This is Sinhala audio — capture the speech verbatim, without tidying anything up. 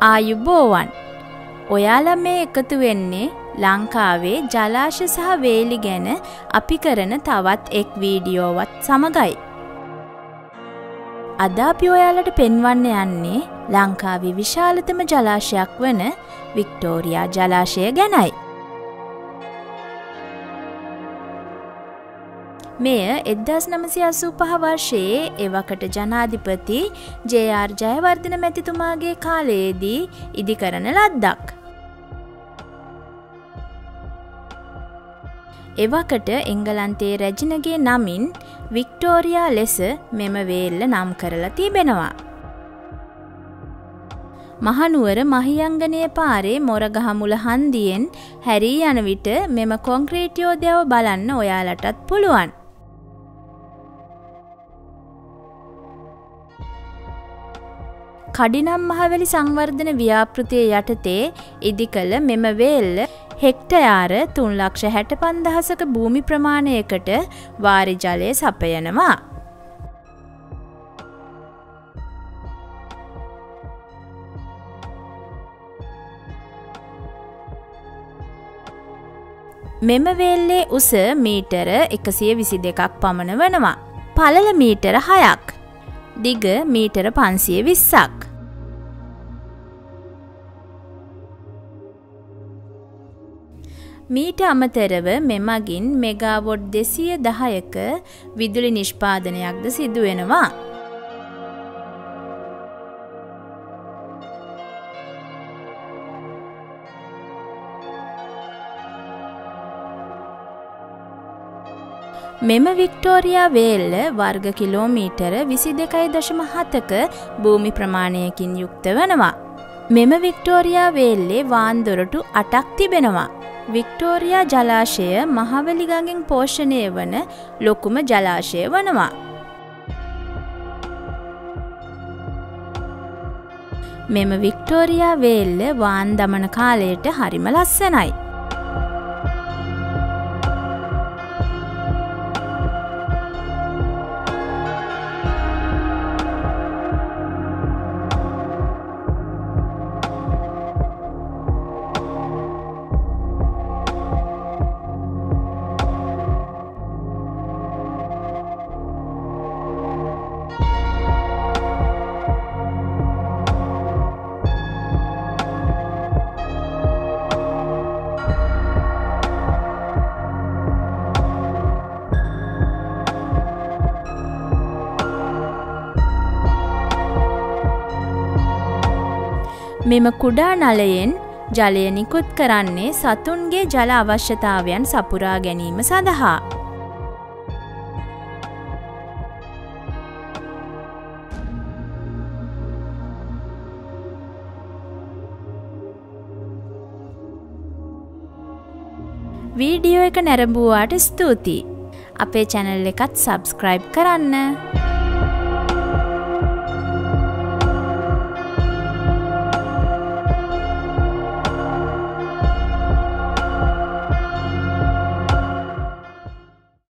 ආයුබෝවන්. ඔයාලා මේ එකතු වෙන්නේ ලංකාවේ ජලාශය සහ වේලි ගැන අපි කරන තවත් එක් වීඩියෝවත් සමගයි. අද අපි ඔයාලට පෙන්වන්න යන්නේ ලංකාවේ විශාලතම ජලාශයක් වන වික්ටෝරියා ජලාශය ගැනයි. මෙය එක්දාස් නවසිය අසූ පහ වර්ෂයේ එවකට ජනාධිපති ජේ ආර් ජයවර්ධන මැතිතුමාගේ කාලයේදී ඉදිකරන ලද්දක්. එවකට එංගලන්තයේ රැජිනගේ නමින් වික්ටෝරියා ලෙස මෙම වේල්ල නම් කරලා තිබෙනවා. මහනුවර මහියංගනයේ පාරේ මොරගහමුල හන්දියෙන් හැරී යන විට මෙම කොන්ක්‍රීට් යෝධයාව බලන්න ඔයාලටත් පුළුවන්. කඩිනම් මහවැලි සංවර්ධන ව්‍යාපෘතිය යටතේ ඉදිකළ මෙම වේල්ල හෙක්ටයාර තුන් ලක්ෂ හැට පන්දහසක භූමි ප්‍රමාණයකට වාරි ජලය සපයනවා. මෙම වේල්ලේ උස මීටර එකසිය විසි දෙකක් පමණ වනවා. පළල මීටර හයක්. දිග මීටර පන්සිය විස්සක්. මීට අමතරව මෙමගින් මෙගාවොට් දෙසිය දහයක විදුලි නිෂ්පාදනයක්ද සිදුවෙනවා. මෙම වික්ටෝරියා වේල්ල වර්ග කිලෝමීටර විසි දෙකයි දශම හතක භූමි ප්‍රමාණයකින් යුක්ත වනවා. මෙම වික්ටෝරියා වේල්ලේ වාන්දොරටු අටක් තිබෙනවා. වික්ටෝරියා ජලාශය මහවැලි ගඟෙන් පෝෂණය වන ලොකුම ජලාශය වනවා. මෙම වික්ටෝරියා වේල්ල වාන් දමන කාලයට හරිම ලස්සනයි. මෙම කුඩා නලයෙන් ජලය නිකුත් කරන්නේ සතුන්ගේ ජල අවශ්‍යතාවයන් සපුරා ගැනීම සඳහා. වීඩියෝ එක නැරඹුවාට ස්තුතියි. අපේ channel එකත් subscribe කරන්න.